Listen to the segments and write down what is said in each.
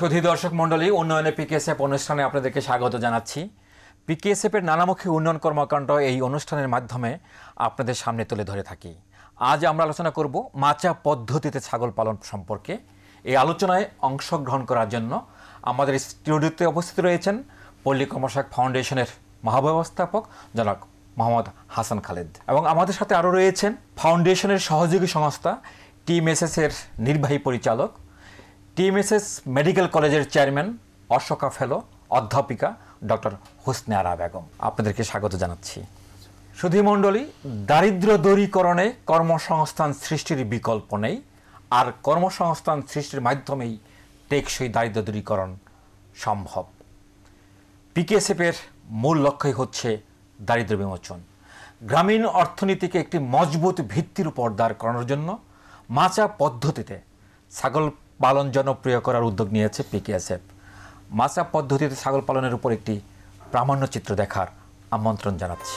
সুধী দর্শক মণ্ডলী, উন্নয়নে পিকেএসএফ অনুষ্ঠানে আপনাদেরকে স্বাগত জানাচ্ছি। পিকেএসএফের নানামুখী উন্নয়ন কর্মকাণ্ড এই অনুষ্ঠানের মাধ্যমে আপনাদের সামনে তুলে ধরে থাকি। আজ আমরা আলোচনা করব মাচা পদ্ধতিতে ছাগল পালন সম্পর্কে। এই আলোচনায় অংশগ্রহণ করার জন্য আমাদের স্টুডিওতে উপস্থিত রয়েছেন পল্লী কর্মসহায়ক ফাউন্ডেশনের মহাব্যবস্থাপক জনাব মোহাম্মদ হাসান খালেদ, এবং আমাদের সাথে আরও রয়েছেন ফাউন্ডেশনের সহযোগী সংস্থা টিএমএসএস এর নির্বাহী পরিচালক, টিএমএসএস মেডিকেল কলেজের চেয়ারম্যান, অশোকা ফেলো অধ্যাপিকা ডক্টর হোসনে আরা বেগম। আপনাদেরকে স্বাগত জানাচ্ছি। সুধী মণ্ডলী, দারিদ্র দূরীকরণে কর্মসংস্থান সৃষ্টির বিকল্প নেই, আর কর্মসংস্থান সৃষ্টির মাধ্যমেই টেকসই দারিদ্র দূরীকরণ সম্ভব। পিকেএসএফের মূল লক্ষ্যই হচ্ছে দারিদ্র বিমোচন। গ্রামীণ অর্থনীতিকে একটি মজবুত ভিত্তির উপর দাঁড় করানোর জন্য মাচা পদ্ধতিতে ছাগল পালন জনপ্রিয় করার উদ্যোগ নিয়েছে পিকেএসএফ। মাচা পদ্ধতিতে ছাগল পালনের উপর একটি প্রামাণ্যচিত্র দেখার আমন্ত্রণ জানাচ্ছি।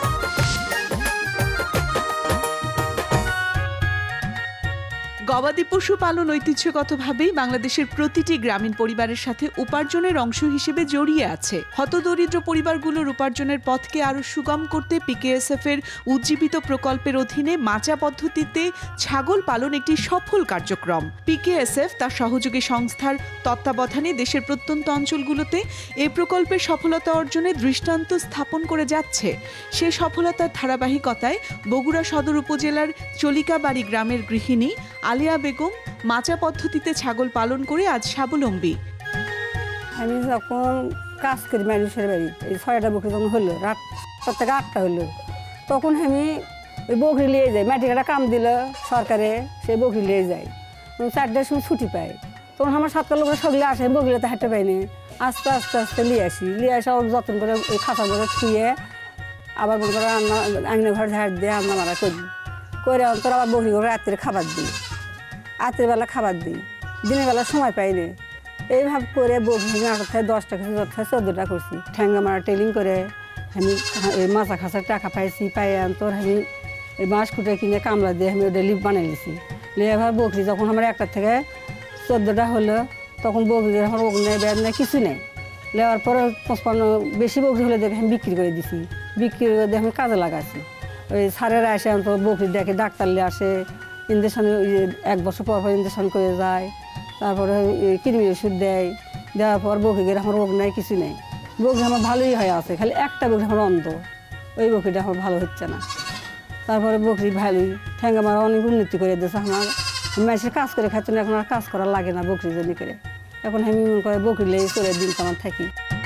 গবাদি পশু পালন ঐতিহ্যগতভাবেই বাংলাদেশের প্রতিটি গ্রামীণ পরিবারের সাথে উপার্জনের অংশ হিসেবে জড়িয়ে আছে। হতদরিদ্র পরিবারগুলোর উপার্জনের পথকে আরও সুগম করতে পিকেএসএফ এর উজ্জীবিত প্রকল্পের অধীনে মাচা পদ্ধতিতে ছাগল পালন একটি সফল কার্যক্রম। পিকেএসএফ তার সহযোগী সংস্থার তত্ত্বাবধানে দেশের প্রত্যন্ত অঞ্চলগুলোতে এই প্রকল্পের সফলতা অর্জনে দৃষ্টান্ত স্থাপন করে যাচ্ছে। সে সফলতার ধারাবাহিকতায় বগুড়া সদর উপজেলার চলিকাবাড়ি গ্রামের গৃহিণী আলিয়া বেগম মাচা পদ্ধতিতে ছাগল পালন করে আজ স্বাবলম্বী। আমি যখন কাজ করি মানুষের বাড়ি, এই 6টা বকরি যখন হলো, রাত 7 থেকে 8টা হলো, তখন আমি ওই বকরি নিয়ে যাই। মাটিকাটা কাম দিল সরকারে, সেই বকরি নিয়ে যাই। 4টার সময় ছুটি পাই, তখন আমার 7টা লোকের সগলে আসে, বকরিতে হাঁটতে পাইনি। আস্তে আস্তে আস্তে নিয়ে আসি, ওর যত্ন করে ওই খাঁচা করে ছুঁয়ে আবার মনে করে আঙিনা ঘর ঝাড় দিয়ে রান্না মারা করি, করে অন্তর আবার বকরি করে রাত্রে খাবার দিই, রাত্রিবেলা খাবার দিই, দিনের বেলা সময় পাইনি। এইভাবে করে বকরি 8টা থেকে 10টা কিছু 14টা করছি। ঠ্যাঙ্গা মারা ট্রেলিং করে আমি এই মাছা খাঁচার টাকা পাইছি, পাই অন্তর আমি এই বাঁশ খুঁটে কিনে কামলা দিয়ে আমি ওটা লিপ বানিয়ে নিয়েছি। এবার বকরি যখন আমার 1টা থেকে 14টা হলো, তখন বকরি আমার ওগ নেই, ব্যাগ নেই, কিছু নেই। নেওয়ার পরে 55 বেশি বকরি হলে দেখে আমি বিক্রি করে দিছি। বিক্রি করে দিয়ে আমি কাজে লাগাচ্ছি। ওই সারেরা আসে অন্তর বকরি দেখে, ডাক্তারলে আসে, ইঞ্জেকশনে 1 বছর পর পর ইঞ্জেকশন করে যায়, তারপরে কৃমি ওষুধ দেয়। দেওয়ার পর বকরিদের আমার রোগ নেই, কিছু নেই। বকরি আমার ভালোই হয়ে আছে, খালি একটা বকরি আমার অন্ধ, ওই বকরিটা আমার ভালো হচ্ছে না। তারপরে বকরি ভালোই ঠ্যাঙ্গা মারা অনেক উন্নতি করে দিয়েছে। আমার মাসে কাজ করে খাচ্ছি না, এখন আর কাজ করা লাগে না বকরি জন্য করে। এখন আমি মনে করে বকরি লেগে চলে দিন আমার থাকি।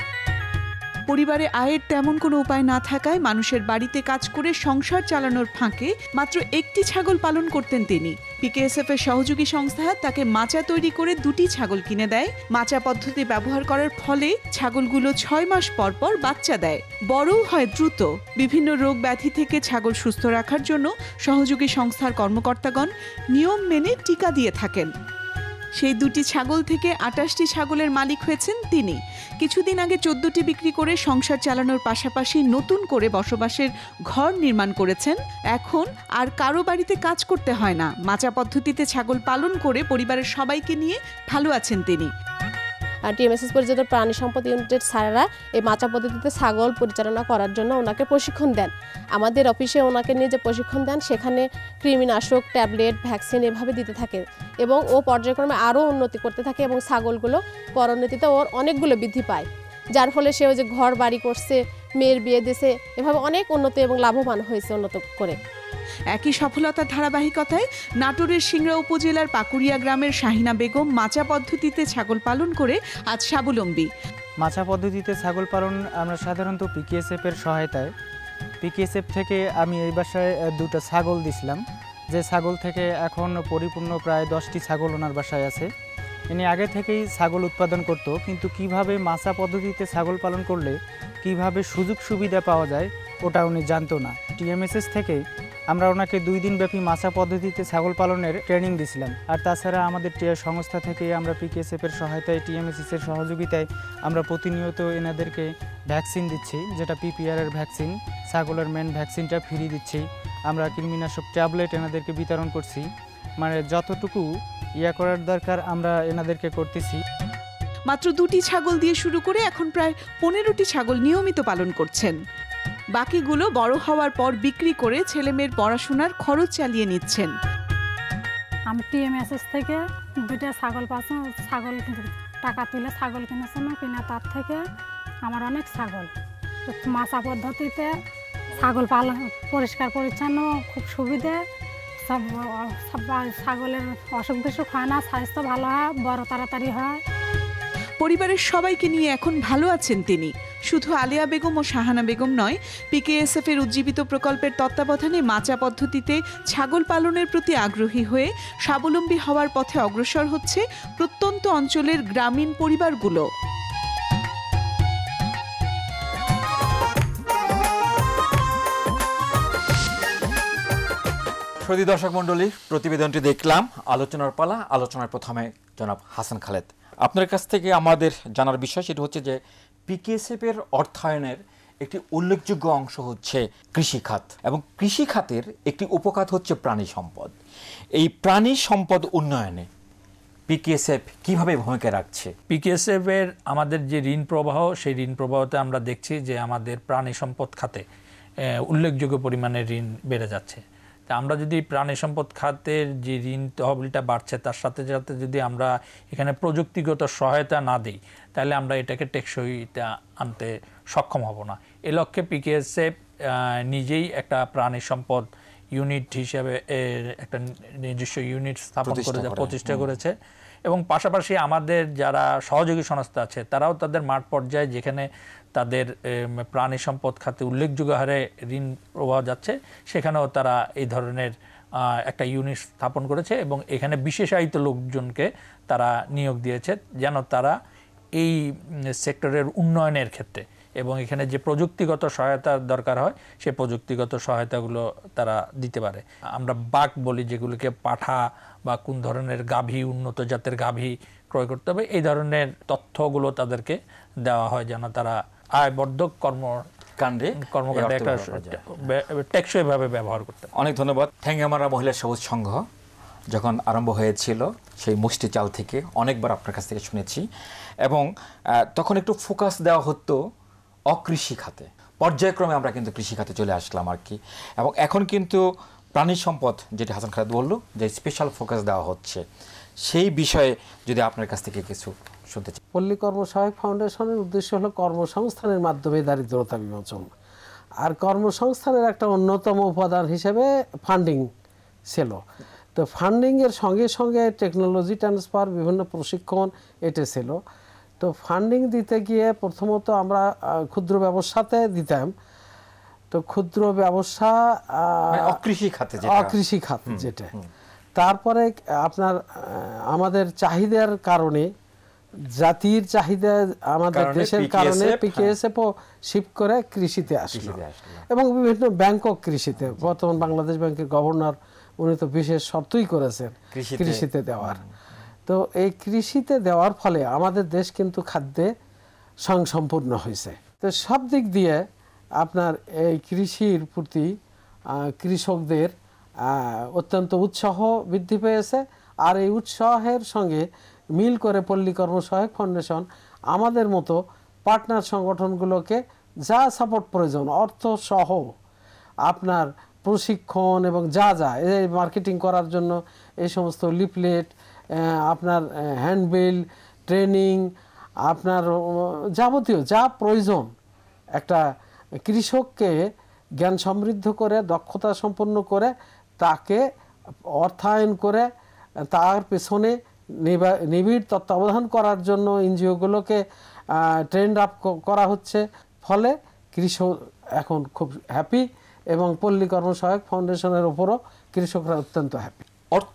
পরিবারে আয়ের তেমন কোনো উপায় না থাকায় মানুষের বাড়িতে কাজ করে সংসার চালানোর ফাঁকে মাত্র একটি ছাগল পালন করতেন তিনি। পিকেএসএফ এর সহযোগী সংস্থা তাকে মাচা তৈরি করে 2টি ছাগল কিনে দেয়। মাচা পদ্ধতি ব্যবহার করার ফলে ছাগলগুলো 6 মাস পর পর বাচ্চা দেয়, বড়ও হয় দ্রুত। বিভিন্ন রোগ ব্যাধি থেকে ছাগল সুস্থ রাখার জন্য সহযোগী সংস্থার কর্মকর্তাগণ নিয়ম মেনে টিকা দিয়ে থাকেন। সেই 2টি ছাগল থেকে 28টি ছাগলের মালিক হয়েছেন তিনি। কিছুদিন আগে 14টি বিক্রি করে সংসার চালানোর পাশাপাশি নতুন করে বসবাসের ঘর নির্মাণ করেছেন। এখন আর কারো বাড়িতে কাজ করতে হয় না। মাচা পদ্ধতিতে ছাগল পালন করে পরিবারের সবাইকে নিয়ে ভালো আছেন তিনি। টিএমএসএস পরিচালিত প্রাণী সম্পদ ইউনিটের স্যারেরা এই মাচা পদ্ধতিতে ছাগল পরিচালনা করার জন্য ওনাকে প্রশিক্ষণ দেন। আমাদের অফিসে ওনাকে নিয়ে যে প্রশিক্ষণ দেন, সেখানে কৃমিনাশক, ট্যাবলেট, ভ্যাকসিন এভাবে দিতে থাকে, এবং ও পর্যায়ক্রমে আরও উন্নতি করতে থাকে, এবং ছাগলগুলো পরোন্নতিতে ওর অনেকগুলো বৃদ্ধি পায়, যার ফলে সেও যে ঘর বাড়ি করছে, মেয়ের বিয়ে দিয়েছে, এভাবে অনেক উন্নতি এবং লাভবান হয়েছে উন্নত করে। একই সফলতার ধারাবাহিকতায় নাটোরের সিংড়া উপজেলার পাকুড়িয়া গ্রামের শাহিনা বেগম মাচা পদ্ধতিতে ছাগল পালন করে আজ স্বাবলম্বী। মাচা পদ্ধতিতে ছাগল পালন আমরা সাধারণত পিকেএসএফ এর সহায়তায়, পিকেএসএফ থেকে আমি এই বাসায় 2টা ছাগল দিছিলাম, যে ছাগল থেকে এখন পরিপূর্ণ প্রায় 10টি ছাগল ওনার বাসায় আছে। ইনি আগে থেকেই ছাগল উৎপাদন করত, কিন্তু কিভাবে মাচা পদ্ধতিতে ছাগল পালন করলে কিভাবে সুযোগ সুবিধা পাওয়া যায় ওটা উনি জানতো না। টিএমএসএস থেকে আমরা ওনাকে 2 দিন ব্যাপী মাচা পদ্ধতিতে ছাগল পালনের ট্রেনিং দিয়েছিলাম। আর তাছাড়া আমাদের সংস্থা থেকে আমরা পিকেএসএফ এর সহায়তায়, টিএমএসএস এর সহযোগিতায় আমরা প্রতিনিয়ত এনাদেরকে ভ্যাকসিন দিচ্ছি, যেটা পিপিআর এর ভ্যাকসিন, ছাগলের মেন ভ্যাকসিনটা ফ্রি দিচ্ছি। আমরা কৃমিনাশক ট্যাবলেট এনাদেরকে বিতরণ করছি, মানে যতটুকু করার দরকার আমরা এনাদেরকে করতেছি। মাত্র 2টি ছাগল দিয়ে শুরু করে এখন প্রায় 15টি ছাগল নিয়মিত পালন করছেন। বাকিগুলো বড় হওয়ার পর বিক্রি করে ছেলেমেয়ের পড়াশোনার খরচ চালিয়ে নিচ্ছেন। আমি টিএমএসএস থেকে 2টা ছাগল পাচ্ছি, ছাগল টাকা তুলে ছাগল কিনেছে না কিনা তার থেকে আমার অনেক ছাগল। মাছা পদ্ধতিতে ছাগল পালন পরিষ্কার পরিচ্ছন্ন, খুব সুবিধে। সব ছাগলের অসুখ বিসুখ হয় না, স্বাস্থ্য ভালো হয়, বড় তাড়াতাড়ি হয়। পরিবারের সবাইকে নিয়ে এখন ভালো আছেন তিনি। শুধু আলিয়া বেগম ও শাহানা বেগম নয়, পিকেএসএফ এর উজ্জীবিত প্রকল্পের তত্ত্বাবধানে মাচা পদ্ধতিতে ছাগল পালনের প্রতি আগ্রহী হয়ে স্বাবলম্বী হওয়ার পথে অগ্রসর হচ্ছে প্রত্যন্ত অঞ্চলের গ্রামীণ পরিবারগুলো। সুধী দর্শক মণ্ডলী, প্রতিবেদনটি দেখলাম। আলোচনার পালা। আলোচনার প্রথমে জনাব হাসান খালেদ, আপনার কাছ থেকে আমাদের জানার বিষয় সেটা হচ্ছে যে পিকেএসএফ এর অর্থায়নের একটি উল্লেখযোগ্য অংশ হচ্ছে কৃষিখাত, এবং কৃষিখাতের একটি উপখাত হচ্ছে প্রাণী সম্পদ। এই প্রাণী সম্পদ উন্নয়নে পিকেএসএফ কিভাবে ভূমিকা রাখছে? পিকেএসএফ এর আমাদের যে ঋণ প্রবাহ, সেই ঋণ প্রবাহতে আমরা দেখছি যে আমাদের প্রাণী সম্পদ খাতে উল্লেখযোগ্য পরিমাণে ঋণ বেড়ে যাচ্ছে। তা আমরা যদি প্রাণী সম্পদ খাতের যে ঋণ তহবিলটা বাড়ছে তার সাথে সাথে যদি আমরা এখানে প্রযুক্তিগত সহায়তা না দিই, তাহলে আমরা এটাকে টেকসইটা আনতে সক্ষম হব না। এ লক্ষ্যে পিকেএসএফ নিজেই একটা প্রাণী সম্পদ ইউনিট হিসেবে একটা নিজস্ব ইউনিট স্থাপন করে প্রতিষ্ঠা করেছে, এবং পাশাপাশি আমাদের যারা সহযোগী সংস্থা আছে তারাও তাদের মাঠ পর্যায়ে যেখানে তাদের প্রাণী সম্পদ খাতে উল্লেখযোগ্য হারে ঋণ প্রবাহ যাচ্ছে, সেখানেও তারা এই ধরনের একটা ইউনিট স্থাপন করেছে, এবং এখানে বিশেষায়িত লোকজনকে তারা নিয়োগ দিয়েছে যেন তারা এই সেক্টরের উন্নয়নের ক্ষেত্রে এবং এখানে যে প্রযুক্তিগত সহায়তার দরকার হয় সেই প্রযুক্তিগত সহায়তাগুলো তারা দিতে পারে। আমরা বাক বলি যেগুলোকে, পাঠা বা কোন ধরনের গাভী, উন্নত জাতের গাভী ক্রয় করতে হবে, এই ধরনের তথ্যগুলো তাদেরকে দেওয়া হয় যেন তারা আয়বর্ধক কর্মকাণ্ডে একটা টেকসইভাবে ব্যবহার করতে। অনেক ধন্যবাদ। ঠ্যাঙ্গামারা মহিলা সবুজ সংঘ যখন আরম্ভ হয়েছিল সেই মুষ্টি চাল থেকে অনেকবার আপনার কাছ থেকে শুনেছি, এবং তখন একটু ফোকাস দেওয়া হতো অকৃষি খাতে। পর্যায়ক্রমে আমরা কিন্তু কৃষি খাতে চলে আসলাম আর কি, এবং এখন কিন্তু প্রাণী সম্পদ, যেটা হাসান খালেদ বললো যে স্পেশাল ফোকাস দেওয়া হচ্ছে, সেই বিষয়ে যদি আপনার কাছ থেকে কিছু শুনতে চাই। পল্লী কর্মসহায়ক ফাউন্ডেশনের উদ্দেশ্য হলো কর্মসংস্থানের মাধ্যমে দারিদ্রতা বিমোচন, আর কর্মসংস্থানের একটা অন্যতম উপাদান হিসেবে ফান্ডিং ছিল। তো ফান্ডিংয়ের সঙ্গে সঙ্গে টেকনোলজি ট্রান্সফার, বিভিন্ন প্রশিক্ষণ এটা ছিল। তো ফান্ডিং দিতে গিয়ে প্রথমত আমরা ক্ষুদ্র ব্যবসাতে দিতাম। তো ক্ষুদ্র ব্যবসা অকৃষি খাত যেটা, তারপরে আপনার আমাদের চাহিদার কারণে, জাতির চাহিদা, আমাদের দেশের কারণে পিকেএসএফও শিফট করে কৃষিতে আসলো, এবং বিভিন্ন ব্যাংকও কৃষিতে। বর্তমান বাংলাদেশ ব্যাংকের গভর্নর উনি তো বিশেষ শর্তই করেছেন কৃষিতে দেওয়ার। তো এই কৃষিতে দেওয়ার ফলে আমাদের দেশ কিন্তু খাদ্যে স্বয়ংসম্পূর্ণ হয়েছে। তো সব দিক দিয়ে আপনার এই কৃষির প্রতি কৃষকদের অত্যন্ত উৎসাহ বৃদ্ধি পেয়েছে। আর এই উৎসাহের সঙ্গে মিল করে পল্লী কর্মসহায়ক ফাউন্ডেশন আমাদের মতো পার্টনার সংগঠনগুলোকে যা সাপোর্ট প্রয়োজন, অর্থ সহ আপনার প্রশিক্ষণ এবং যা এই মার্কেটিং করার জন্য এই সমস্ত লিফলেট, আপনার হ্যান্ডবিল, ট্রেনিং, আপনার যাবতীয় যা প্রয়োজন একটা কৃষককে জ্ঞান সমৃদ্ধ করে, দক্ষতা সম্পন্ন করে, তাকে অর্থায়ন করে, তার পেছনে নিবিড় তত্ত্বাবধান করার জন্য এনজিওগুলোকে ট্রেন্ড আপ করা হচ্ছে। ফলে কৃষক এখন খুব হ্যাপি, এবং পল্লী কর্মসহায়ক ফাউন্ডেশনের উপরও কৃষকরা অত্যন্ত হ্যাপি।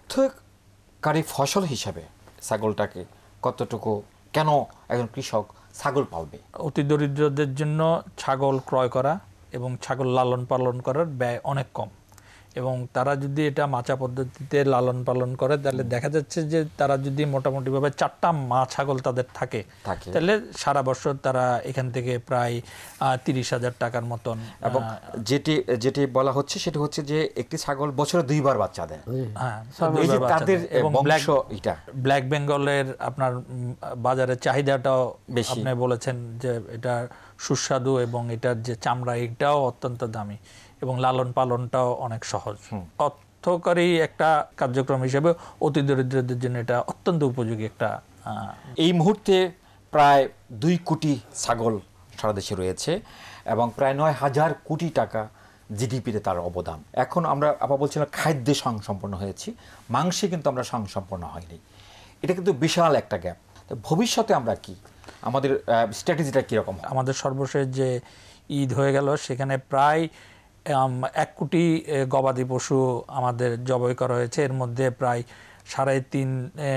অর্থকারী ফসল হিসাবে ছাগলটাকে কতটুকু, কেন একজন কৃষক ছাগল পালবে? অতি দরিদ্রদের জন্য ছাগল ক্রয় করা এবং ছাগল লালন পালন করার ব্যয় অনেক কম, এবং তারা যদি এটা মাচা পদ্ধতিতে লালন পালন করে তাহলে দেখা যাচ্ছে যে তারা যদি মোটামুটিভাবে 4টা মা ছাগল তাদের থাকে তাহলে সারা বছর তারা এখান থেকে প্রায় 30,000 টাকার মতন। এবং যেটি বলা হচ্ছে সেটা হচ্ছে যে একটি ছাগল বছরে 2বার বাচ্চা দেয়। হ্যাঁ, এই যে তাদের এবং ব্ল্যাক বেঙ্গলের আপনার বাজারে চাহিদাটাও বেশি। আপনি বলেছেন যে এটা সুস্বাদু এবং এটার যে চামড়া এটাও অত্যন্ত দামি এবং লালন পালনটাও অনেক সহজ। অর্থকারী একটা কার্যক্রম হিসেবে অতি দরিদ্রদের জন্য এটা অত্যন্ত উপযোগী একটা। এই মুহূর্তে প্রায় 2 কোটি ছাগল সারা দেশে রয়েছে এবং প্রায় 9,000 কোটি টাকা জিডিপিতে তার অবদান। এখন আমরা আবার বলছিলাম খাদ্যে স্বয়ংসম্পন্ন হয়েছি, মাংসে কিন্তু আমরা স্বয়ংসম্পন্ন হয়নি। এটা কিন্তু বিশাল একটা গ্যাপ। ভবিষ্যতে আমরা কি, আমাদের স্ট্র্যাটেজিটা কীরকম? আমাদের সর্বশেষ যে ঈদ হয়ে গেল সেখানে প্রায় 1 কোটি গবাদি পশু আমাদের জবাই করা হয়েছে। এর মধ্যে প্রায় 3.5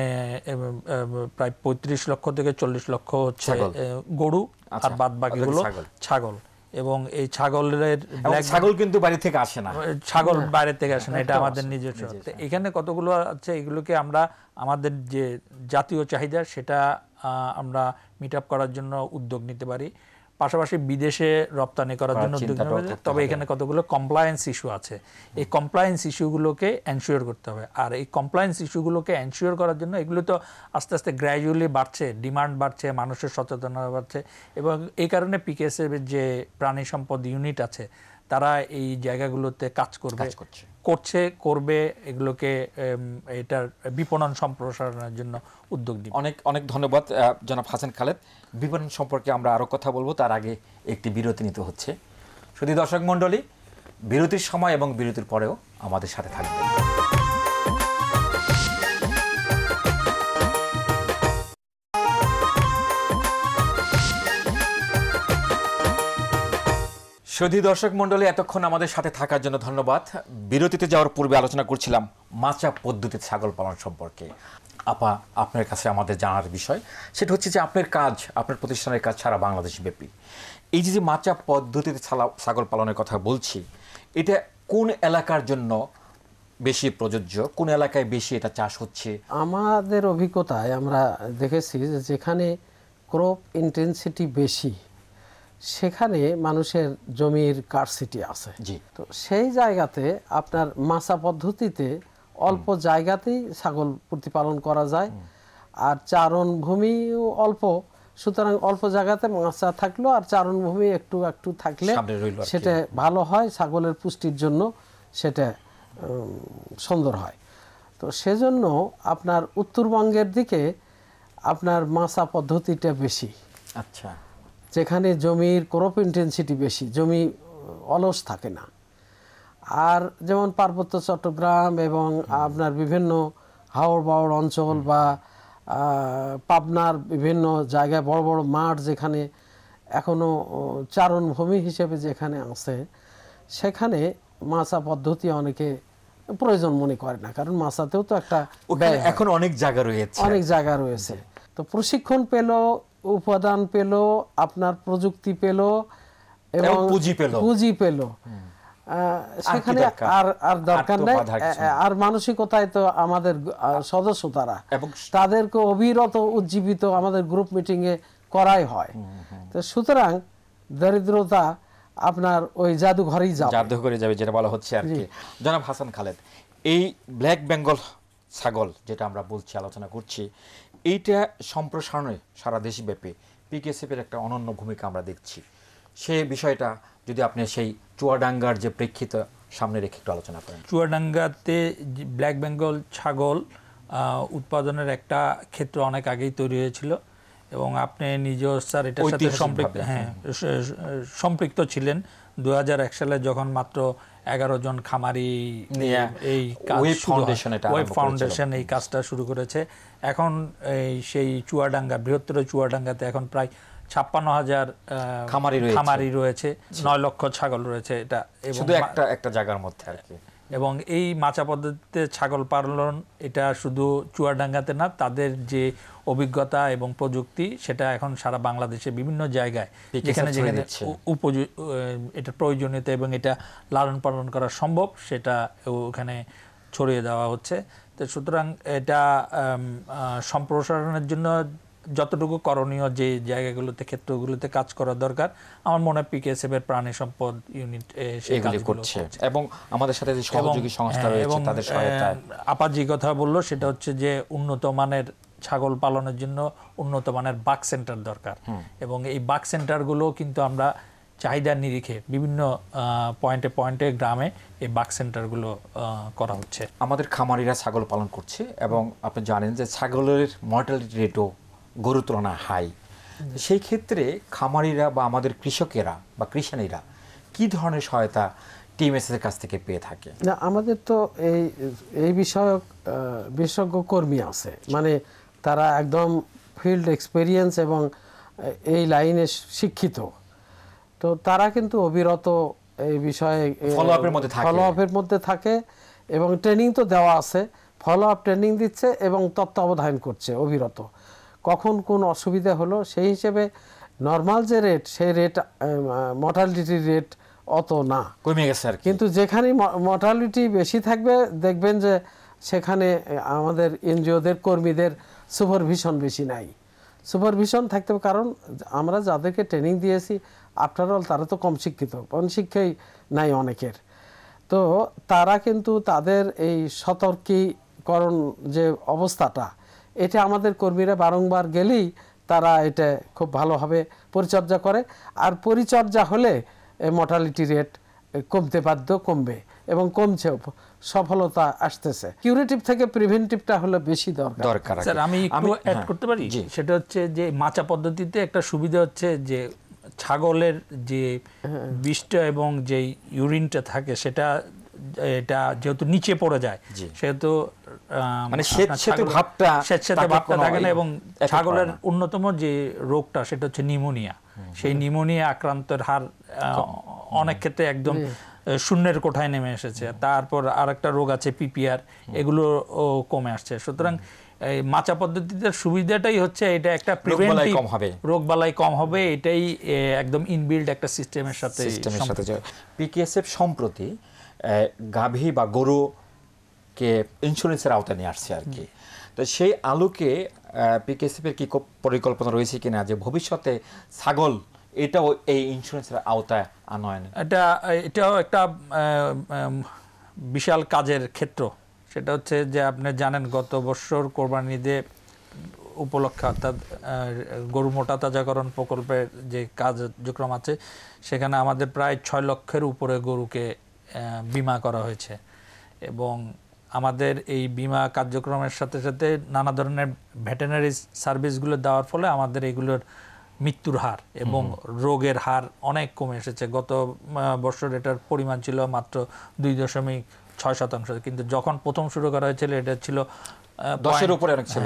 প্রায় 35 লক্ষ থেকে 40 লক্ষ হচ্ছে গরু, আর বাদ বাকিগুলো ছাগল। এবং এই ছাগল কিন্তু বাইরে থেকে আসে না, ছাগল বাইরে থেকে আসে না, এটা আমাদের নিজস্ব। এখানে কতগুলো আছে, এগুলোকে আমরা আমাদের যে জাতীয় চাহিদা সেটা আমরা মিট আপ করার জন্য উদ্যোগ নিতে পারি, পাশাপাশি বিদেশে রপ্তানি করার জন্য উদ্যোগ নিতে পারি। তবে এখানে কতগুলো কমপ্লায়েন্স ইস্যু আছে, এই কমপ্লায়েন্স ইস্যুগুলোকে এনশিওর করতে হবে। আর এই কমপ্লায়েন্স ইস্যুগুলোকে এনশিওর করার জন্য এগুলো তো আস্তে আস্তে গ্র্যাজুয়ালি বাড়ছে, ডিমান্ড বাড়ছে, মানুষের সচেতনতা বাড়ছে। এবং এই কারণে পিকেএসএফ এর যে প্রাণী সম্পদ ইউনিট আছে তারা এই জায়গাগুলোতে কাজ করবে, এগুলোকে এটার বিপণন সম্প্রসারণের জন্য উদ্যোগ নিবে। অনেক অনেক ধন্যবাদ জনাব হাসান খালেদ। বিপণন সম্পর্কে আমরা আরও কথা বলবো, তার আগে একটি বিরতি নিতে হচ্ছে। শুধু দর্শক মণ্ডলী, বিরতির সময় এবং বিরতির পরেও আমাদের সাথে থাকবেন। সুধী দর্শক মণ্ডলী, এতক্ষণ আমাদের সাথে থাকার জন্য ধন্যবাদ। বিরতিতে যাওয়ার পূর্বে আলোচনা করছিলাম মাচা পদ্ধতিতে ছাগল পালন সম্পর্কে। আপা, আপনার কাছে আমাদের জানার বিষয় সেটা হচ্ছে যে আপনার কাজ, আপনার প্রতিষ্ঠানের কাজ সারা বাংলাদেশ ব্যাপী। এই যে মাচা পদ্ধতিতে ছাগল পালনের কথা বলছি, এটা কোন এলাকার জন্য বেশি প্রযোজ্য, কোন এলাকায় বেশি এটা চাষ হচ্ছে? আমাদের অভিজ্ঞতায় আমরা দেখেছি যে যেখানে ক্রপ ইন্টেন্সিটি বেশি সেখানে মানুষের জমির কারসিটি আছে। তো সেই জায়গাতে আপনার মাচা পদ্ধতিতে অল্প জায়গাতেই ছাগল প্রতিপালন করা যায়, আর চারণ ভূমিও অল্প, সুতরাং অল্প জায়গাতে মাচা থাকলো আর চারণ ভূমি একটু একটু থাকলে সেটা ভালো হয়, ছাগলের পুষ্টির জন্য সেটা সুন্দর হয়। তো সেজন্য আপনার উত্তরবঙ্গের দিকে আপনার মাচা পদ্ধতিটা বেশি। আচ্ছা, যেখানে জমির ক্রপ ইন্টেন্সিটি বেশি, জমি অলস থাকে না। আর যেমন পার্বত্য চট্টগ্রাম এবং আপনার বিভিন্ন হাওড় বাওড় অঞ্চল বা পাবনার বিভিন্ন জায়গায় বড় বড় মাঠ যেখানে এখনো চারণভূমি হিসেবে যেখানে আছে, সেখানে মাচা পদ্ধতি অনেকে প্রয়োজন মনে করে না, কারণ মাচাতেও তো একটা এখন অনেক জায়গা রয়েছে। তো প্রশিক্ষণ পেল, উপাদান পেল, আপনার প্রযুক্তি পেল এবং পুঁজি পেল, সেখানে আর দরকার নেই। আর মানসিকতায় তো আমাদের সদস্য তারা, তাদেরকে অবিরত উজ্জীবিত আমাদের গ্রুপ মিটিং এ করাই হয়। তো সুতরাং দরিদ্রতা আপনার ওই জাদুঘরে যাবে যেটা বলা হচ্ছে আর কি। জনাব হাসান খালেদ, এই ব্ল্যাক বেঙ্গল ছাগল যেটা আমরা বলছি, আলোচনা করছি, এইটা সম্প্রসারণে সারা দেশব্যাপী পিকেএসএফ এর একটা অনন্য ভূমিকা আমরা দেখছি। সেই বিষয়টা যদি আপনি সেই চুয়াডাঙ্গার যে প্রেক্ষিত সামনে রেখে একটু আলোচনা করেন। চুয়াডাঙ্গাতে ব্ল্যাক বেঙ্গল ছাগল উৎপাদনের একটা ক্ষেত্র অনেক আগেই তৈরি হয়েছিল এবং আপনি নিজেও স্যার এটার সাথে সম্পৃক্ত ছিলেন। 2001 সালে যখন মাত্র 11 জন খামারি এই ওয়েব ফাউন্ডেশন এই কাজটা শুরু করেছে। এখন সেই চুয়াডাঙ্গা, বৃহত্তর চুয়াডাঙ্গাতে এখন প্রায় 56,000 খামারি রয়েছে, 9 লক্ষ ছাগল রয়েছে। এটা শুধু একটা জায়গার মধ্যে আর কি। এবং এই মাচা পদ্ধতিতে ছাগল পালন এটা শুধু চুয়াডাঙ্গাতে না, তাদের যে অভিজ্ঞতা এবং প্রযুক্তি সেটা এখন সারা বাংলাদেশে বিভিন্ন জায়গায় যেখানে যেখানে এটা প্রয়োজনীয়তা এবং এটা লালন পালন করা সম্ভব সেটা ওখানে ছড়িয়ে দেওয়া হচ্ছে। তো সুতরাং এটা সম্প্রসারণের জন্য যতটুকু করণীয় যে জায়গাগুলোতে ক্ষেত্রগুলোতে কাজ করা দরকার, আমার মনে হয় পিকেএসএফ এর প্রাণী সম্পদ ইউনিট সেই কাজগুলো করছে এবং আমাদের সাথে যে সহযোগী সংস্থা রয়েছে তাদের সহায়তায়। আপা যে কথা বললো সেটা হচ্ছে যে উন্নত মানের ছাগল পালনের জন্য উন্নত মানের বাক সেন্টার দরকার, এবং এই বাক সেন্টারগুলো কিন্তু আমরা চাহিদার নিরিখে বিভিন্ন পয়েন্টে পয়েন্টে গ্রামে এই বাক সেন্টারগুলো করা হচ্ছে। আমাদের খামারিরা ছাগল পালন করছে এবং আপনি জানেন যে ছাগলের মর্টালিটি রেটও গরুর তুলনায় হাই। সেই ক্ষেত্রে খামারিরা বা আমাদের কৃষকেরা বা কৃষানীরা কি ধরনের সহায়তা টিএমএসএস এর কাছ থেকে পেয়ে থাকে? না, আমাদের তো এই বিষয়ক বিশেষজ্ঞ কর্মী আছে, মানে তারা একদম ফিল্ড এক্সপেরিয়েন্স এবং এই লাইনে শিক্ষিত। তো তারা কিন্তু অবিরত এই বিষয়ে ফলো আপের মধ্যে থাকে এবং ট্রেনিং তো দেওয়া আছে, ফলো আপ ট্রেনিং দিচ্ছে এবং তত্ত্বাবধান করছে অবিরত। কখন কোন অসুবিধা হলো সেই হিসেবে নর্মাল যে রেট সেই রেট মর্টালিটি রেট অত না, কমে গেছে আর কি। কিন্তু যেখানে মর্টালিটি বেশি থাকবে দেখবেন যে সেখানে আমাদের এনজিওদের কর্মীদের সুপারভিশন বেশি নাই। সুপারভিশন থাকতে হবে, কারণ আমরা যাদেরকে ট্রেনিং দিয়েছি আফটার অল তারা তো কম শিক্ষিত, কোন শিক্ষাই নাই অনেকের। তো তারা কিন্তু তাদের এই সতর্কীকরণ যে অবস্থাটা, এটা আমাদের কর্মীরা বারংবার গেলেই তারা এটা খুব ভালোভাবে পরিচর্যা করে, আর পরিচর্যা হলে মর্টালিটি রেট কমতে বাধ্য, কমবে এবং কমছেও, সফলতা আসতেছে। কিউরেটিভ থেকে প্রিভেন্টিভটা হলে বেশি দরকার। স্যার আমি একটু অ্যাড করতে পারি? সেটা হচ্ছে যে মাচা পদ্ধতিতে একটা সুবিধা হচ্ছে যে ছাগলের যে বিষটা এবং যে ইউরিনটা থাকে সেটা এটা যেহেতু নিচে পড়ে যায় সেহেতু মানে স্বেচ্ছাতে ভাবটা থাকে না, এবং ছাগলের অন্যতম যে রোগটা সেটা হচ্ছে নিউমোনিয়া। সেই নিউমোনিয়া আক্রান্তের হার অনেক ক্ষেত্রে একদম শূন্যের কোঠায় নেমে এসেছে। তারপর আরেকটা রোগ আছে পিপিআর, এগুলো কমে আসছে। সুতরাং এই মাচা পদ্ধতিতে সুবিধাটাই হচ্ছে এটা একটা প্রিভেন্টিভ, রোগবালাই কম হবে, এটাই একদম ইনবিল্ড একটা সিস্টেমের সাথে। পিকেএসএফ সম্প্রতি গাভী বা গরুকে ইন্স্যুরেন্সের আওতায় নিয়ে আসছে আর কি। তো সেই আলোকে পিকেএসএফ এর কি পরিকল্পনা রয়েছে কিনা যে ভবিষ্যতে ছাগল এটাও এই ইন্স্যুরেন্সের আওতায় আনয়ন? এটাও একটা বিশাল কাজের ক্ষেত্র। সেটা হচ্ছে যে আপনি জানেন গত বছর কোরবানি ঈদে উপলক্ষে অর্থাৎ গরু মোটা তাজাকরণ প্রকল্পের যে কার্যক্রম আছে সেখানে আমাদের প্রায় 6 লক্ষের উপরে গরুকে বীমা করা হয়েছে, এবং আমাদের এই বীমা কার্যক্রমের সাথে সাথে নানা ধরনের ভেটেরিনারি সার্ভিসগুলো দেওয়ার ফলে আমাদের এগুলোর মৃত্যুর হার এবং রোগের হার অনেক কমে এসেছে। গত বছর এটার পরিমাণ ছিল মাত্র 2.6%, কিন্তু যখন প্রথম শুরু করা হয়েছিল এটা ছিল 10-এর উপরে ছিল,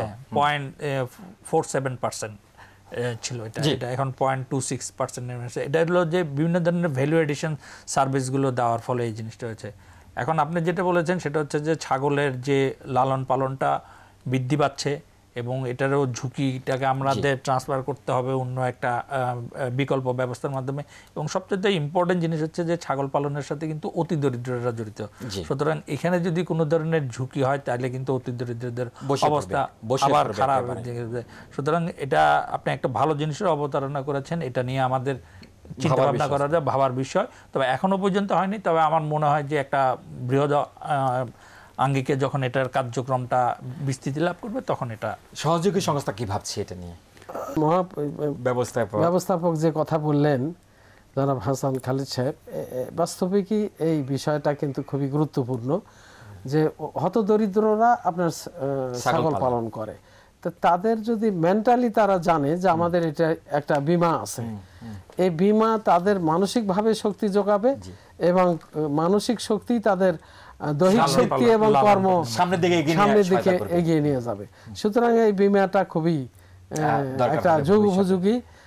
0.47% ছিল। এটা এখন 0.26% নেমে এসেছে। এটা হলো যে বিভিন্ন ধরনের ভ্যালু এডিশন সার্ভিসগুলো দেওয়ার ফলে এই জিনিসটা হয়েছে। এখন আপনি যেটা বলেছেন সেটা হচ্ছে যে ছাগলের যে লালন পালনটা বৃদ্ধি পাচ্ছে এবং এটারও ঝুঁকিটাকে আমাদের ট্রান্সফার করতে হবে অন্য একটা বিকল্প ব্যবস্থার মাধ্যমে। এবং সবচেয়ে ইম্পর্টেন্ট জিনিস হচ্ছে যে ছাগল পালনের সাথে কিন্তু অতি দরিদ্ররা জড়িত। সুতরাং এখানে যদি কোনো ধরনের ঝুঁকি হয় তাহলে কিন্তু অতি দরিদ্রদের অবস্থা আবার খারাপ হয়ে যাবে। সুতরাং এটা আপনি একটা ভালো জিনিসের অবতারণা করেছেন, এটা নিয়ে আমাদের চিন্তা ভাবনা করা যায়, ভাবার বিষয়। তবে এখনো পর্যন্ত হয়নি, তবে আমার মনে হয় যে একটা বৃহৎ আঙ্গিকে যখন এটার কার্যক্রমটা বিস্তৃতি লাভ করবে তখন এটা। সহযোগী সংস্থা কি ভাবছে এটা নিয়ে? ব্যবস্থাপক যে কথা বললেন জনাব হাসান খালিদ সাহেব, বাস্তবিকই এই বিষয়টা কিন্তু খুবই গুরুত্বপূর্ণ যে হতদরিদ্ররা আপনার ছাগল পালন করে, তো তাদের যদি মেন্টালি তারা জানে যে আমাদের এটা একটা বীমা আছে, এই বীমা তাদের মানসিকভাবে শক্তি যোগাবে এবং মানসিক শক্তি তাদের দৈহিক শক্তি এবং কর্ম সামনের দিকে এগিয়ে নিয়ে যাবে। সুতরাং এই বীমাটা খুবই একটা যুগোপযোগী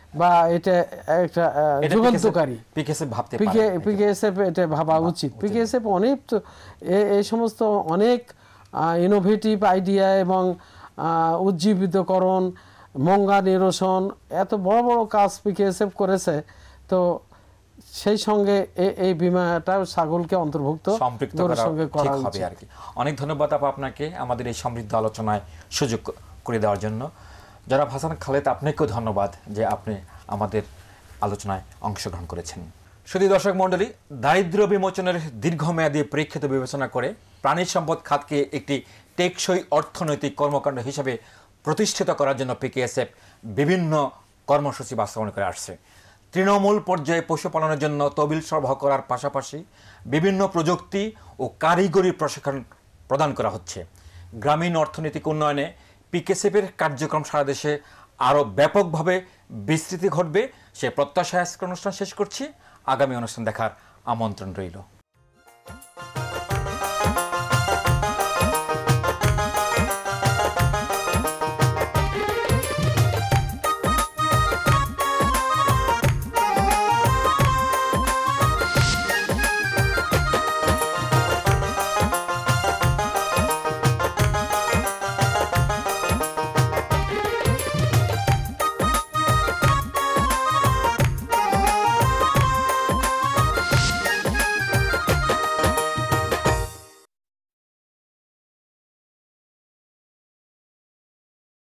বা এটা একটা যুগান্তকারী পিকেএসএফ ভাবতে পিকেএসএফ এটা ভাবা উচিত। পিকেএসএফ অনেক তো এই সমস্ত অনেক ইনোভেটিভ আইডিয়া এবং উজ্জীবিতকরণ, মঙ্গা নিরসন, এত বড় বড় কাজ পিকেএসএফ করেছে। তো সেই সঙ্গে এই বিমাটাও ছাগলকে অন্তর্ভুক্ত সম্পৃক্ত করা হবে আর কি। অনেক ধন্যবাদ আপা আপনাকে আমাদের এই সমৃদ্ধ আলোচনায় সুযোগ করে দেওয়ার জন্য। জনাব হাসান খালেদ, আপনাকেও ধন্যবাদ যে আপনি আমাদের আলোচনায় অংশগ্রহণ করেছেন। শুধু দর্শক মণ্ডলী, দারিদ্র্য বিমোচনের দীর্ঘমেয়াদী প্রেক্ষিত বিবেচনা করে প্রাণী সম্পদ খাতকে একটি টেকসই অর্থনৈতিক কর্মকাণ্ড হিসেবে প্রতিষ্ঠিত করার জন্য পিকেএসএফ বিভিন্ন কর্মসূচি বাস্তবায়ন করে আসছে। তৃণমূল পর্যায়ে পশুপালনের জন্য তহবিল সরবরাহ করার পাশাপাশি বিভিন্ন প্রযুক্তি ও কারিগরি প্রশিক্ষণ প্রদান করা হচ্ছে। গ্রামীণ অর্থনৈতিক উন্নয়নে পিকেএসএফের কার্যক্রম সারা দেশে আরও ব্যাপকভাবে বিস্তৃতি ঘটবে সে প্রত্যাশায় আজকের অনুষ্ঠান শেষ করছি। আগামী অনুষ্ঠান দেখার আমন্ত্রণ রইল।